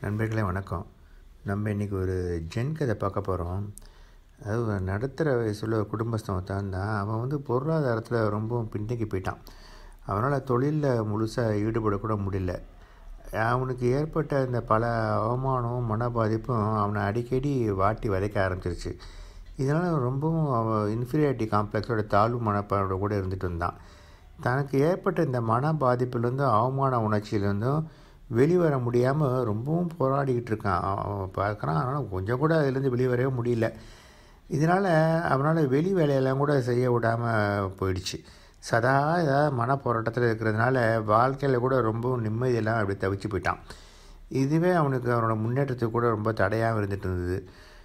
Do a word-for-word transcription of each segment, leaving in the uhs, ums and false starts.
நண்பர்களே வணக்கம். நம்ம இன்றைக்கி ஒரு ஜென் கதை பார்க்க போகிறோம். அதாவது நடுத்தர வயசுள்ள ஒரு குடும்பஸ்தன் ஒருத்தன் தான். அவன் வந்து பொருளாதாரத்தில் ரொம்பவும் பின்தங்கி போயிட்டான். அவனால் தொழிலில் முழுசாக ஈடுபடக்கூட முடியல. அவனுக்கு ஏற்பட்ட இந்த பல அவமானமும் மன பாதிப்பும் அவனை அடிக்கடி வாட்டி வதைக்க ஆரம்பிச்சிருச்சு. இதனால் ரொம்பவும் அவன் இன்ஃபீரியாரிட்டி காம்ப்ளெக்ஸோட தாழ்வு மனப்பாடோட கூட இருந்துட்டு இருந்தான். தனக்கு ஏற்பட்ட இந்த மன பாதிப்புலேருந்தும் அவமான உணர்ச்சியிலேருந்தும் வெளிவர முடியாமல் ரொம்பவும் போராடிக்கிட்டு இருக்கான். அவன் பார்க்குறான், ஆனால் கொஞ்சம் கூட அதுலேருந்து வெளிவரவே முடியல. இதனால் அவனால் வெளி வேலையெல்லாம் கூட செய்ய விடாமல் போயிடுச்சு. சதா ஏதாவது மன போராட்டத்தில் இருக்கிறதுனால வாழ்க்கையில் கூட ரொம்பவும் நிம்மதியெல்லாம் அப்படி தவிச்சு போயிட்டான். இதுவே அவனுக்கு அவனோட முன்னேற்றத்துக்கு கூட ரொம்ப தடையாக இருந்துகிட்டு இருந்தது.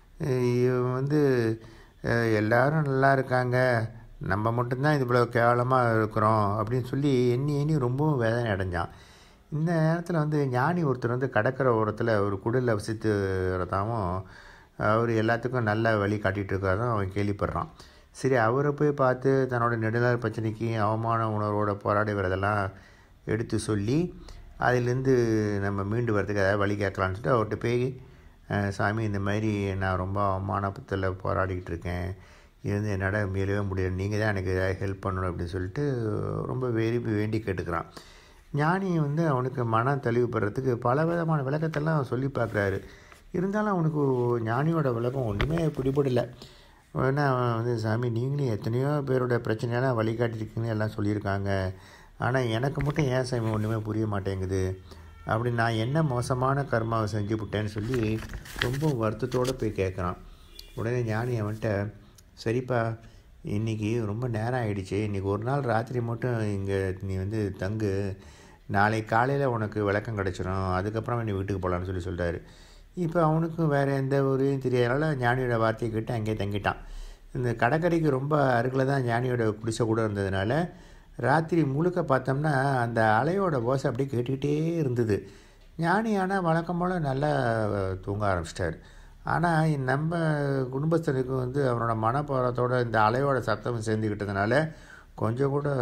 இவன் வந்து எல்லோரும் நல்லா இருக்காங்க, நம்ம மட்டும்தான் இது இவ்வளோ கேவலமாக இருக்கிறோம் அப்படின்னு சொல்லி எண்ணி எண்ணி ரொம்பவும் வேதனை அடைஞ்சான். இந்த நேரத்தில் வந்து ஞானி ஒருத்தர் வந்து கடற்கரை ஓரத்தில் ஒரு குடிலில் வசித்துறதாகவும் அவர் எல்லாத்துக்கும் நல்ல வழி காட்டிகிட்டு இருக்கிறதும் அவன் கேள்விப்படுறான். சரி, அவரை போய் பார்த்து தன்னோட நெடுநாள் பிரச்சனைக்கு அவமான உணர்வோட போராடி வரதெல்லாம் எடுத்து சொல்லி அதிலேருந்து நம்ம மீண்டு வரதுக்கு ஏதாவது வழி கேட்கலான்னு சொல்லிட்டு அவர்கிட்ட போய், சாமி இந்த மாதிரி நான் ரொம்ப அவமானத்தில் போராடிக்கிட்டு இருக்கேன், இருந்து என்னால் மீளவே முடியல, நீங்கள் தான் எனக்கு ஏதாவது ஹெல்ப் பண்ணணும் அப்படின்னு சொல்லிட்டு ரொம்ப விரும்பி வேண்டி கேட்டுக்கிறான். ஞானி வந்து அவனுக்கு மன தெளிவு பெறத்துக்கு பல விதமான விளக்கத்தெல்லாம் சொல்லி பார்க்குறாரு. இருந்தாலும் அவனுக்கு ஞானியோட விளக்கம் ஒன்றுமே பிடிபடலை. ஏன்னா அவன் வந்து, சாமி நீங்களும் எத்தனையோ பேரோட பிரச்சனையெல்லாம் வழிகாட்டிருக்கீங்கன்னு எல்லாம் சொல்லியிருக்காங்க, ஆனால் எனக்கு மட்டும் ஏன் சாமி ஒன்றுமே புரிய மாட்டேங்குது, அப்படி நான் என்ன மோசமான கர்மாவை செஞ்சு விட்டேன்னு சொல்லி ரொம்ப வருத்தத்தோடு போய் கேட்குறான். உடனே ஞானி அவன்கிட்ட, சரிப்பா இன்றைக்கி ரொம்ப நேரம் ஆகிடுச்சு, இன்றைக்கி ஒரு நாள் ராத்திரி மட்டும் இங்கே நீ வந்து தங்கு, நாளை காலையில் உனக்கு விளக்கம் கிடச்சிரும், அதுக்கப்புறம் நீ வீட்டுக்கு போகலான்னு சொல்லி சொல்கிறாரு. இப்போ அவனுக்கும் வேறு எந்த ஊரையும் தெரியாதனால ஞானியோட வார்த்தையை கேட்டு அங்கேயே தங்கிட்டான். இந்த கடற்கரைக்கு ரொம்ப அருகில் தான் ஞானியோட குடிசை கூட இருந்ததுனால ராத்திரி முழுக்க பார்த்தோம்னா அந்த அலையோட ஓசை அப்படியே கேட்டுக்கிட்டே இருந்தது. ஞானி ஆனால் வழக்கம் போல் நல்லா தூங்க ஆரம்பிச்சிட்டார். ஆனால் நம்ம குடும்பஸ்தனுக்கு வந்து அவனோட மனப்போரத்தோடு இந்த அலையோட சத்தம் சேர்ந்துக்கிட்டதுனால கொஞ்சம் கூட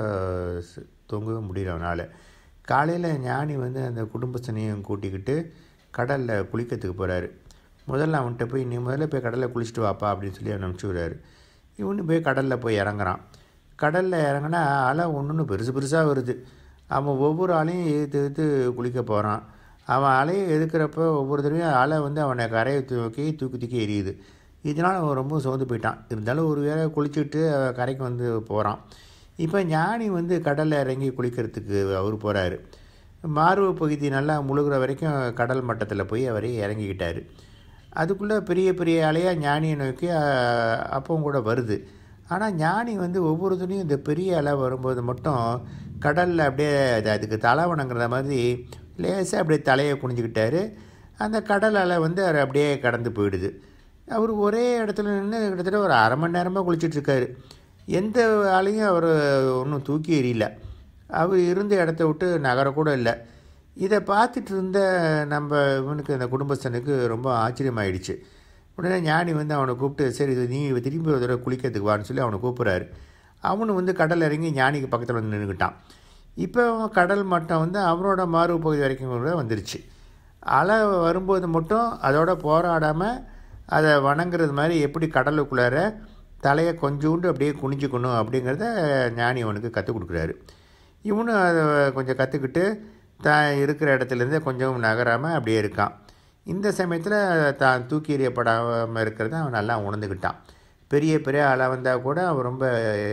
தூங்கவே முடியல அவனால். காலையில் ஞானி வந்து அந்த குடும்பஸ்தனையும் கூட்டிக்கிட்டு கடலில் குளிக்கிறதுக்கு போகிறாரு. முதல்ல அவன்கிட்ட போய், நீ முதல்ல போய் கடலில் குளிச்சுட்டு வாப்பா அப்படின்னு சொல்லி அவன் அனுப்பிச்சி விடுறாரு. இவனு போய் கடலில் போய் இறங்குறான். கடலில் இறங்கினா அலை ஒன்று ஒன்று பெருசு பெருசாக வருது. அவன் ஒவ்வொரு அலையும் எதிர்த்து எதிர்த்து குளிக்க போகிறான். அவன் அலையை எதுக்கிறப்போ ஒவ்வொரு தடவையும் அலை வந்து அவனை கரையை தூக்கி தூக்கி தூக்கி எரியுது. இதனால் அவன் ரொம்ப சோர்ந்து போயிட்டான். இருந்தாலும் ஒரு வேளை குளிச்சுட்டு கரைக்கு வந்து போகிறான். இப்போ ஞானி வந்து கடலில் இறங்கி குளிக்கிறதுக்கு அவர் போகிறாரு. மார்பு பகுதி நல்லா முழுகிற வரைக்கும் கடல் மட்டத்தில் போய் அவரே இறங்கிக்கிட்டார். அதுக்குள்ளே பெரிய பெரிய அலையாக ஞானியை நோக்கி அப்பவும் கூட வருது. ஆனால் ஞானி வந்து ஒவ்வொரு துணியும் இந்த பெரிய அலை வரும்போது மட்டும் கடலில் அப்படியே அதுக்கு தலை வணங்குற மாதிரி லேசாக அப்படியே தலையை குனிஞ்சிக்கிட்டார். அந்த கடல் அலை வந்து அவர் அப்படியே கடந்து போயிடுது. அவர் ஒரே இடத்துல நின்று கிட்டத்தட்ட ஒரு அரை மணி நேரமாக குளிச்சிட்ருக்காரு. எந்த அலையும் அவர் ஒன்றும் தூக்கி எறியல. அவர் இருந்த இடத்த விட்டு நகரக்கூட இல்லை. இதை பார்த்துட்டு இருந்த நம்ம இவனுக்கு அந்த குடும்பஸ்தனுக்கு ரொம்ப ஆச்சரியமாயிடுச்சு. உடனே ஞானி வந்து அவனை கூப்பிட்டு, சரி இது நீ திரும்பி ஒரு தடவை குளிக்கிறதுக்கு வான்னு சொல்லி அவனை கூப்பிட்றாரு. அவனு வந்து கடல் இறங்கி ஞானிக்கு பக்கத்தில் வந்து நின்றுக்கிட்டான். இப்போ கடல் மட்டம் வந்து அவனோட மார்பு பகுதி வரைக்கும் கூட வந்துருச்சு. அலை வரும்போது மட்டும் அதோட போராடாமல் அதை வணங்குறது மாதிரி எப்படி கடலுக்குள்ளார தலையை கொஞ்சோண்டு அப்படியே குனிஞ்சிக்கணும் அப்படிங்கிறத ஞானி அவனுக்கு கற்றுக் கொடுக்குறாரு. இவனும் அதை கொஞ்சம் கற்றுக்கிட்டு தான் இருக்கிற இடத்துலேருந்தே கொஞ்சம் நகராமல் அப்படியே இருக்கான். இந்த சமயத்தில் தான் தூக்கி எறியப்படாமல் இருக்கிறத அவன் நல்லா உணர்ந்துக்கிட்டான். பெரிய பெரிய அலை வந்தால் கூட அவன் ரொம்ப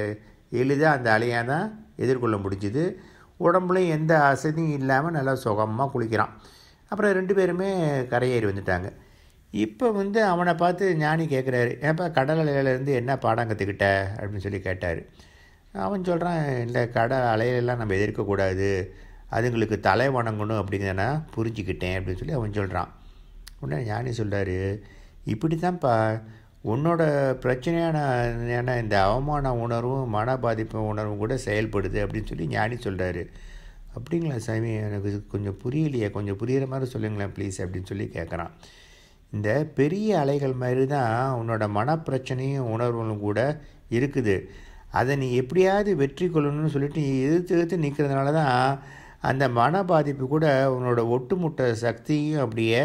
எளிதாக அந்த அலையாக தான் எதிர்கொள்ள முடிஞ்சுது. உடம்புலையும் எந்த அசதியும் இல்லாமல் நல்லா சுகமாக குளிக்கிறான். அப்புறம் ரெண்டு பேருமே கரையேறி வந்துட்டாங்க. இப்போ வந்து அவனை பார்த்து ஞானி கேட்குறாரு, ஏன்ப்பா கடல் அலையிலேருந்து என்ன பாடம் கற்றுக்கிட்ட அப்படின்னு சொல்லி கேட்டார். அவன் சொல்கிறான், இல்லை கடல் அலையிலெல்லாம் நம்ம எதிர்க்கக்கூடாது, அதுங்களுக்கு தலை வணங்கணும் அப்படிங்கிறத நான் புரிஞ்சுக்கிட்டேன் அப்படின்னு சொல்லி அவன் சொல்கிறான். உடனே ஞானி சொல்கிறாரு, இப்படி தான்ப்பா உன்னோட பிரச்சனையான ஏன்னா இந்த அவமான உணர்வும் மன பாதிப்பு உணர்வும் கூட செயல்படுது அப்படின்னு சொல்லி ஞானி சொல்கிறாரு. அப்படிங்களா சாமி, எனக்கு கொஞ்சம் புரியலையே, கொஞ்சம் புரிகிற மாதிரி சொல்லுங்களேன் ப்ளீஸ் அப்படின்னு சொல்லி கேட்குறான். இந்த பெரிய அலைகள் மாதிரி தான் உன்னோட மனப்பிரச்சனையும் உணர்வுகளும் கூட இருக்குது. அதை நீ எப்படியாவது வெற்றி கொள்ளணும்னு சொல்லிட்டு நீ எதிர்த்து எதிர்த்து நிற்கிறதுனால தான் அந்த மன பாதிப்பு கூட உன்னோட ஒட்டுமொத்த சக்தியும் அப்படியே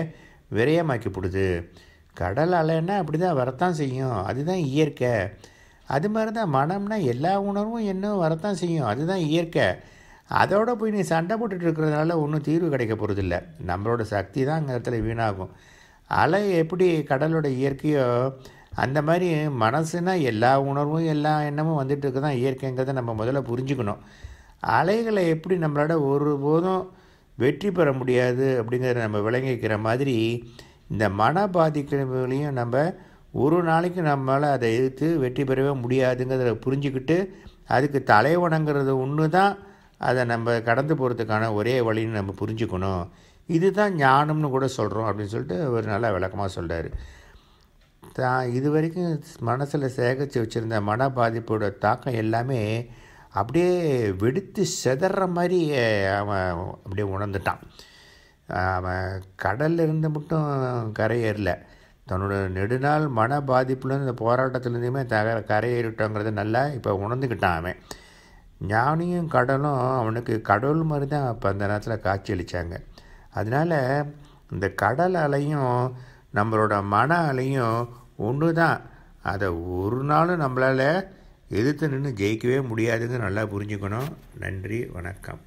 விரயமாக்கி போடுது. கடல் அலைன்னா அப்படி தான் வரத்தான் செய்யும், அதுதான் இயற்கை. அது மாதிரி தான் மனம்னா எல்லா உணர்வும் இன்னும் வரத்தான் செய்யும், அதுதான் இயற்கை. அதோடு போய் நீ சண்டை போட்டுட்டு இருக்கிறதுனால ஒன்றும் தீர்வு கிடைக்க போகிறதில்ல. நம்மளோட சக்தி தான் அங்கே இடத்துல வீணாகும். அலை எப்படி கடலோட இயற்கையோ அந்த மாதிரி மனசுனா எல்லா உணர்வும் எல்லா எண்ணமும் வந்துட்டு இருக்க தான் இயற்கைங்கிறத நம்ம முதல்ல புரிஞ்சுக்கணும். அலைகளை எப்படி நம்மளோட ஒருபோதும் வெற்றி பெற முடியாது அப்படிங்கிறத நம்ம விளங்கிக்கிற மாதிரி இந்த மன பாதிப்புகளையும் நம்ம ஒரு நாளைக்கு நம்மளால் அதை எதிர்த்து வெற்றி பெறவே முடியாதுங்கிறத புரிஞ்சுக்கிட்டு அதுக்கு தலைவணங்கிறது ஒன்று தான் அதை நம்ம கடந்து போகிறதுக்கான ஒரே வழின்னு நம்ம புரிஞ்சுக்கணும். இதுதான் ஞானம்னு கூட சொல்கிறோம் அப்படின்னு சொல்லிட்டு ஒரு நல்ல விளக்கமாக சொல்கிறார். தான் இது வரைக்கும் மனசில் சேகரித்து வச்சுருந்த மன பாதிப்போட தாக்கம் எல்லாமே அப்படியே வெடித்து செதற மாதிரி அவன் அப்படியே உணர்ந்துட்டான். அவன் கடல்ல இருந்து மட்டும் கரையேறல, தன்னோட நெடுநாள் மன பாதிப்புலேருந்து இந்த போராட்டத்துலேருந்துமே தக கரையேறிட்டோங்கிறத நல்லா இப்போ உணர்ந்துக்கிட்டான் அவன். ஞானியும் கடலும் அவனுக்கு கடவுள் மாதிரி தான் அப்போ அந்த நேரத்தில் காட்சி அளித்தாங்க. அதனால் இந்த கடல் அலையும் நம்மளோட மன அலையும் ஒன்று தான். அதை ஒரு நாளும் நம்மளால் எதிர்த்து நின்று ஜெயிக்கவே முடியாதுன்னு நல்லா புரிஞ்சுக்கணும். நன்றி, வணக்கம்.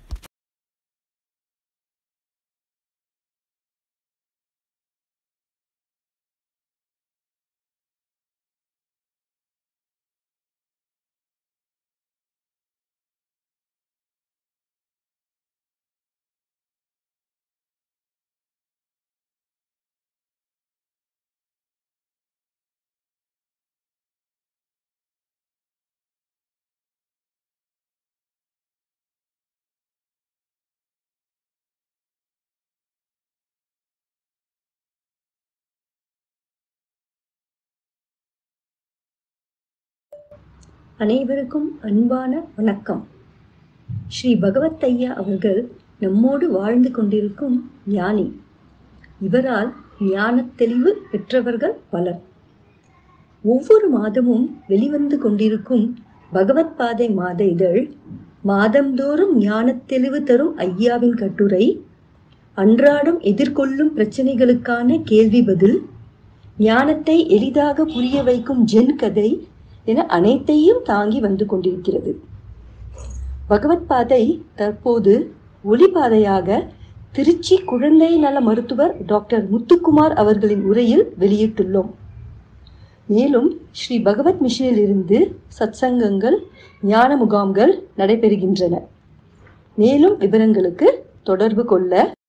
அனைவருக்கும் அன்பான வணக்கம். ஸ்ரீ பகவத் ஐயா அவர்கள் நம்மோடு வாழ்ந்து கொண்டிருக்கும் ஞானி. இவரால் ஞான தெளிவு பெற்றவர்கள் பலர். ஒவ்வொரு மாதமும் வெளிவந்து கொண்டிருக்கும் பகவத் பாதை மாத இதழ், மாதந்தோறும் ஞான தெளிவு தரும் ஐயாவின் கட்டுரை, அன்றாடம் எதிர்கொள்ளும் பிரச்சனைகளுக்கான கேள்வி பதில், ஞானத்தை எளிதாக புரிய வைக்கும் ஜென் கதை என அனைத்தையும் தாங்கி வந்து கொண்டிருக்கிறது. பகவத் பாதை தற்போது ஒளிபாதையாக திருச்சி குழந்தை நல மருத்துவர் டாக்டர் முத்துக்குமார் அவர்களின் உரையில் வெளியிட்டுள்ளோம். மேலும் ஸ்ரீ பகவத் மிஷனில் இருந்து சத்சங்கங்கள், ஞான முகாம்கள் நடைபெறுகின்றன. மேலும் விவரங்களுக்கு தொடர்பு கொள்ள